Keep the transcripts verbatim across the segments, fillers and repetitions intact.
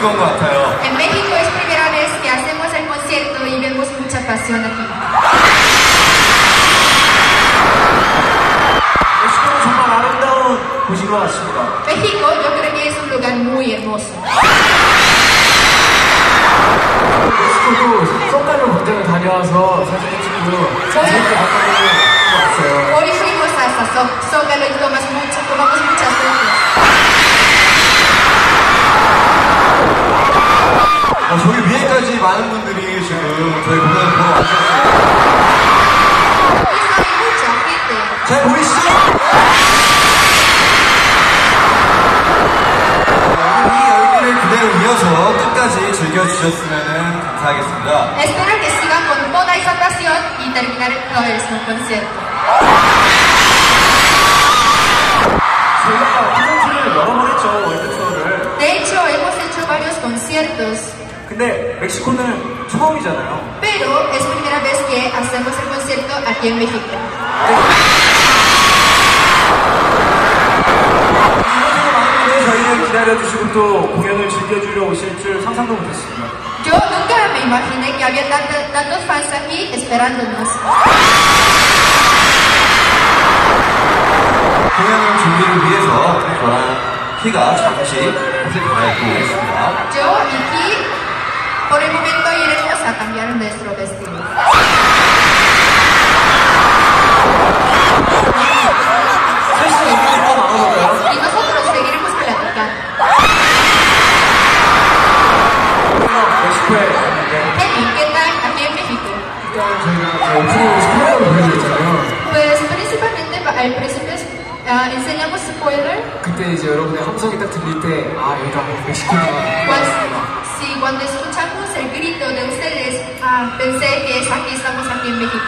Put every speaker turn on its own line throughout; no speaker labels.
즐거운 것 같아요.
En México es primera vez que hacemos el concierto y vemos mucha pasión aquí.
멕시코는 정말 아름다운 곳인 것 같습니다.
México yo creo que es un lugar muy hermoso.
멕시코도 성깔로 공장을 다녀와서 사진을 찍고 재밌게 바꿔보고 왔어요.
Hoy fuimos hasta Zócalo y tomamos mucho, tomamos muchas fotos.
어, 저기 위에까지 많은 분들이 지금 저희 공연을 보러 와주셨어요. 잘 보이시죠? 이 열기를 그대로 이어서 끝까지 즐겨주셨으면 감사하겠습니다.
Espero que sigan con toda esa pasión y terminar todo el concierto.
저희가 콘서트를 여러 번 했죠, 월드 투어를.
De hecho, hemos hecho varios conciertos.
근데 멕시코는 처음이잖아요.
Pero es primera vez que hacemos el concierto aquí en México.
이렇게 많은 분들이 저희를 기다려주시고 또 공연을 즐겨주려 오실 줄 상상도 못했습니다.
Yo nunca me imaginé que había tantos, tantos fans aquí esperándonos.
공연 준비를 위해서 저랑 키가 잠시 옷을 갈아입고 있습니다.
Yo y Ki, por el momento iremos a cambiar nuestro vestido. Y nosotros seguiremos platicando. Henry, ¿qué tal aquí en México?
일단 저희가 오프닝 스포일러를 보여드렸잖아요.
Pues principalmente al principio uh, enseñamos spoiler.
그때 이제 여러분의 함성이 딱 들릴 때, 아, 여기가 멕시코구나.
Pues, sí, cuando escuchamos el grito de ustedes, ah, pensé que es aquí, estamos aquí en México.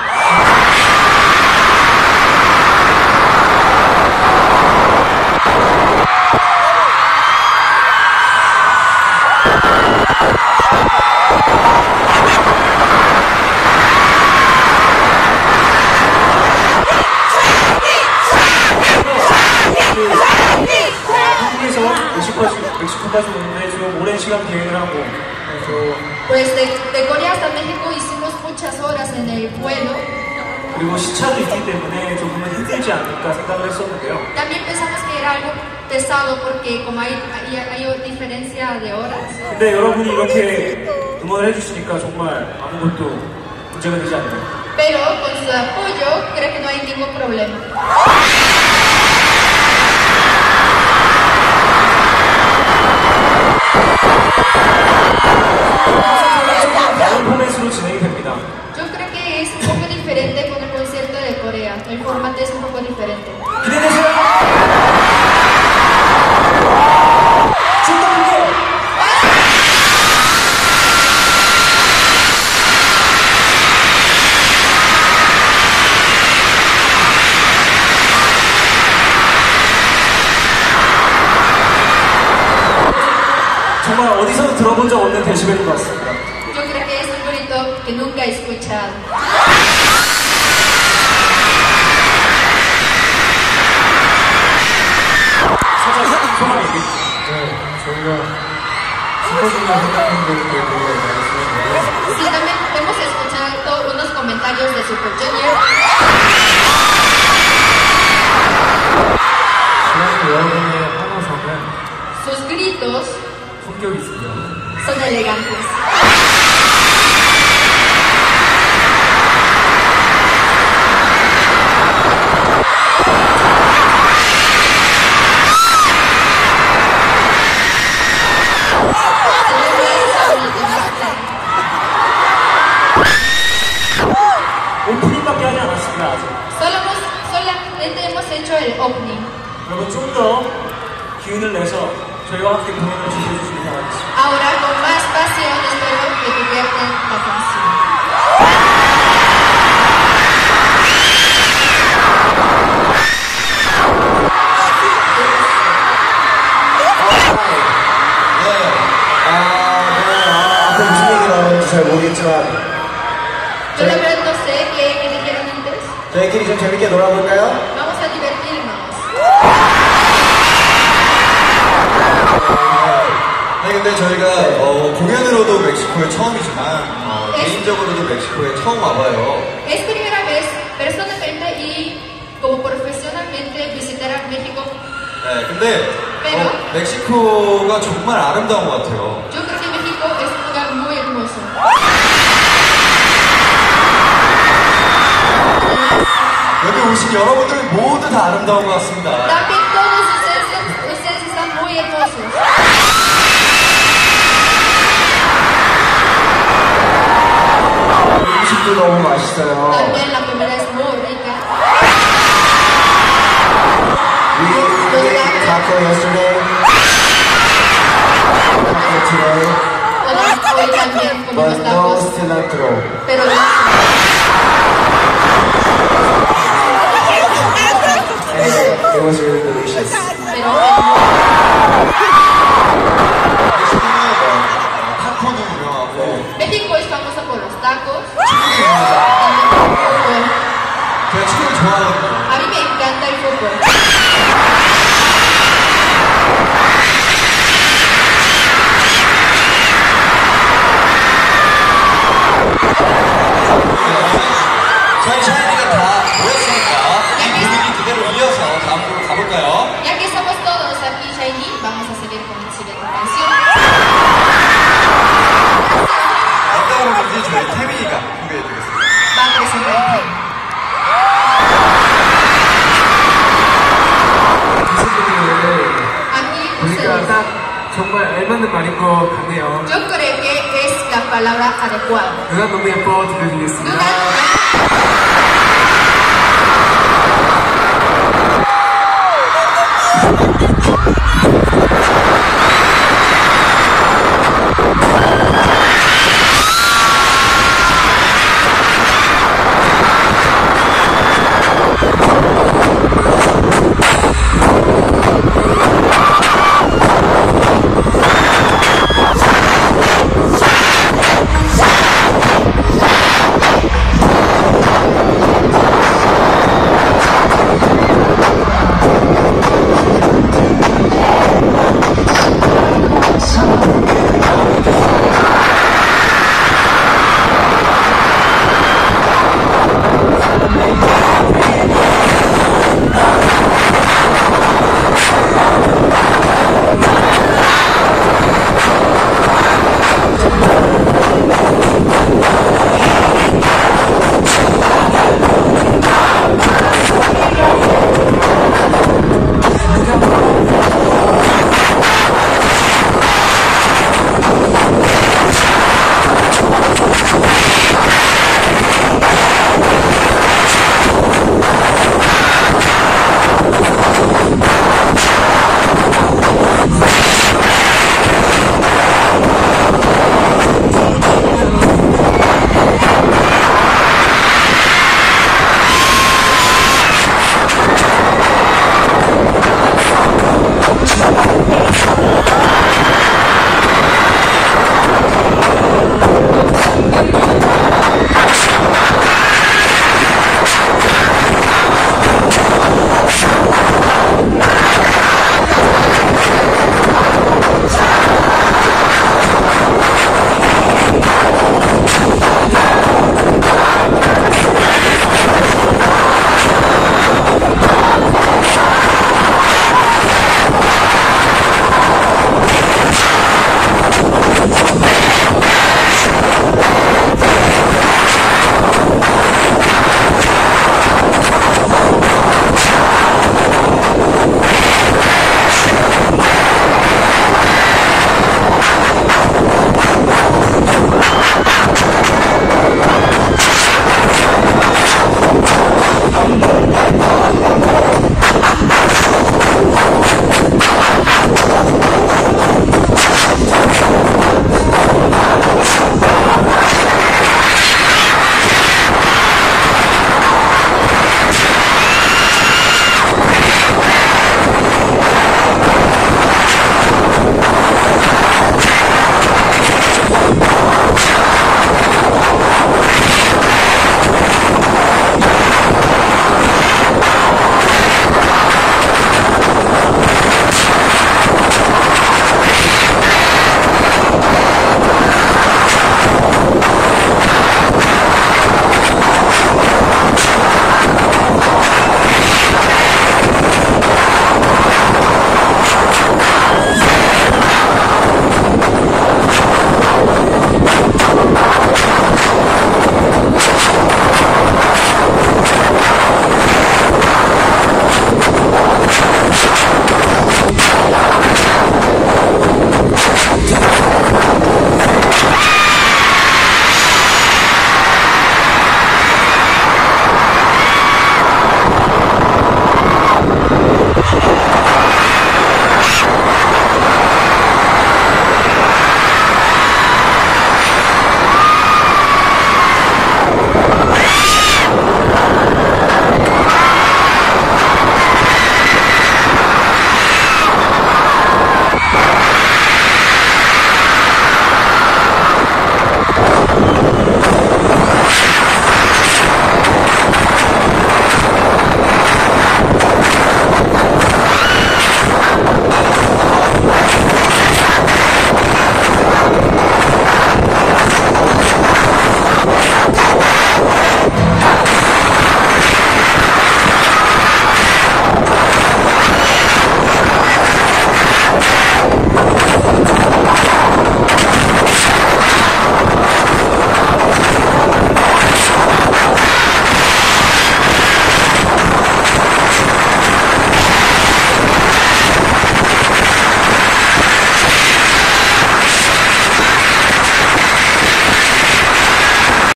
한국에서 멕시코까지, 멕시코까지 오는데 지금 오랜 시간 비행을 하고 그래서
Pues de, de Corea hasta México hicimos muchas horas en el vuelo.
그리고 시차도 있기 때문에 조금은 힘들지 않을까 생각을 했었는데요.
También pensamos que era algo pesado porque como hay, hay, hay diferencia de horas.
근데 여러분이 이렇게 응원을 해주시니까 정말 아무것도 문제가 되지 않네요.
Pero con su apoyo creo que no hay ningún problema.
다른 포맷으로 진행이 됩니다.
Yo creo que es un poco diferente con el concierto de Corea. El formato es un poco diferente.
기대되세요. 충분히 정말 어디서도 들어본 적 없는 데시벨인 것 같습니다.
Yo creo que es un grito que nunca he escuchado.
살짝 소감이 있겠죠.
네, 저희가 슈퍼주니어 팬분들께 되게 많이 쓰는데
Sí, también hemos escuchado unos comentarios de Super Junior.
그래서 여러분의 환호성은
Sus gritos
품격이 있습니다.
son elegantes.
오프닝밖에 하지 않았습니다, 아직.
Solo hemos, solamente hemos hecho el opening.
여러분 좀 더 기운을 내서 저희와 함께 공연을 즐겨주시기 바라겠습니다.
Ahora con más pasión espero que diviertan la canción.
앞에 무슨 얘기 나오는지 잘 모르겠지만
Yo la verdad no sé qué, qué dijeron antes.
저희끼리 좀 재밌게 놀아볼까요?
Vamos a divertirnos.
아니 근데 저희가 어, 공연으로도 멕시코에 처음이지만 어,
네.
개인적으로도 멕시코에 처음 와봐요.
Es primera vez, personalmente y como profesionalmente, visitar a México.
네, 근데
Pero-
어, 멕시코가 정말 아름다운 것 같아요.
Yo creo que México es un lugar muy hermoso.
여기 오신 여러분들 모두 다 아름다운 것 같습니다.
También todos ustedes, ustedes están muy hermosos.
음식도 너무 맛있어요.
También la comida es muy rica.
We ate taco yesterday. Taco today.
Hoy, hoy también comimos
But no
tacos,
cilantro.
pero
And it was really delicious.
pero
멕시코는 타코도 유명하고
México es famoso por los tacos.
축구도 유명하죠.
También por el fútbol.
제가 축구를 좋아하거든요.
A mí me encanta el fútbol.
저희 샤이니가 다 모였으니까 이 분위기 그대로 이어서 다음 곡으로 가볼까요?
Ya que somos todos aquí, Shiny, vamos a seguir con la siguiente canción.
어떤 곡인지 저희 태민이가 소개해드리겠습니다.
Va a presentar el tema. Aquí
보니까
ustedes.
딱 정말 알맞는 말인 것 같네요.
Yo creo que es la palabra adecuada.
누나 너무 예뻐 들려드리겠습니다.
Luna,